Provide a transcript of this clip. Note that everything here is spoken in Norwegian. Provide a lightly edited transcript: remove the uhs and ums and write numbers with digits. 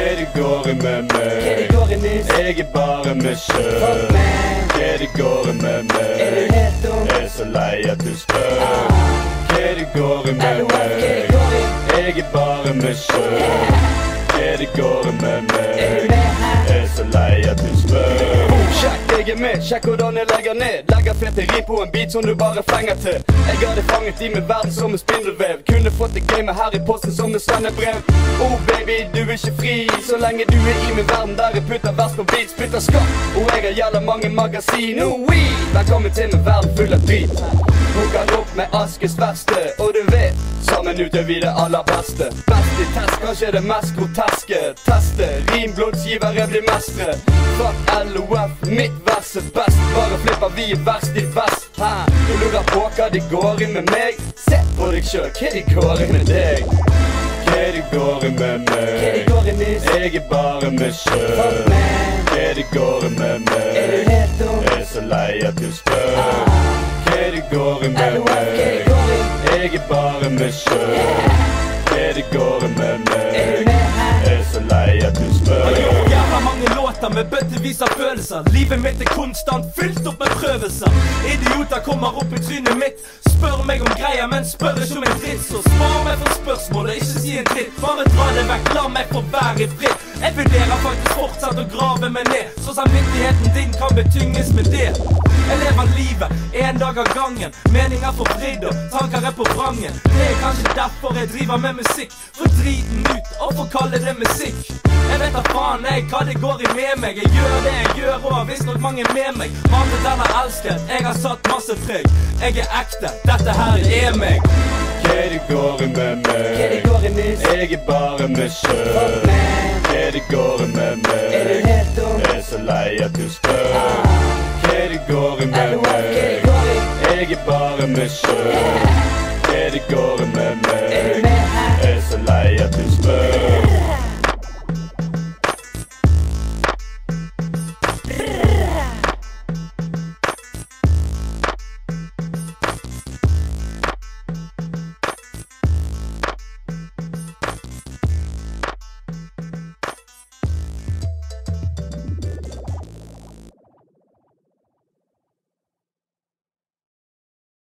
det går i med meg? Jeg bare meg selv. Hva det går i med meg? Jeg så lei at du spør. Hva det går i med meg? Jeg bare meg selv. Hva det går i med meg? Jeg så lei at du spør. Sjekk, jeg med, sjekk hvordan jeg legger ned. Legger feteri på en bit som du bare fenger til. Jeg har det fanget i min verden som en spindelvev. Kunne fått det game her i posten som det sender brev. Oh baby, du er ikke fri så lenge du er i min verden der jeg putter vers på beats, putter skatt. Og jeg har gjelder mange magasin. Velkommen til min verden full av drit. Hooker opp med Askes verste. Og du vet, sammen utøver vi det aller beste. Best i test, kanskje det mest groteske. Teste, rimbloddsgivere blir mestre. Fuck LOF, mitt vers er best. Bare flipper vi i verst i vest. Du lurer på hva det går i med meg. Se på deg selv, hva det går i med deg? Hva det går i med meg? Jeg er bare meg selv. Hva det går i med meg? Jeg er så lei at du spør. Hva det går i med meg? Jeg er bare meg selv. Hva det går i med meg? Jeg er så lei at du spør. Jævla mange låter med bøttevis av følelser. Livet mitt er konstant fylt opp med prøvelser. Idioter kommer opp i trynet mitt. Spør meg om greier, men spør ikke om en dritt. Så spar meg for spørsmålet, ikke si en dritt. Bare dra det vekk, la meg få være i fred. Jeg vurderer faktisk fortsatt å grave meg ned, så samvittigheten din kan betynges med det. Jeg lever livet, en dag av gangen. Meninger forvridd og tanker er på vrangen. Det er kanskje derfor jeg driver med musikk. For driten ut, og for kalle det musikk. Jeg vet da faen hva det går i med meg. Jeg gjør det jeg gjør, og har visst nok mange med meg. Hatet eller elsket, jeg har satt masse preg. Jeg er ekte, dette her er meg. Hva det går i med meg? Jeg er bare meg selv. Hva det går i med meg? Jeg er så lei at du spør. Hva det går i med meg? Jeg er bare meg selv. Hva det går i med meg? Jeg er så lei at du spør.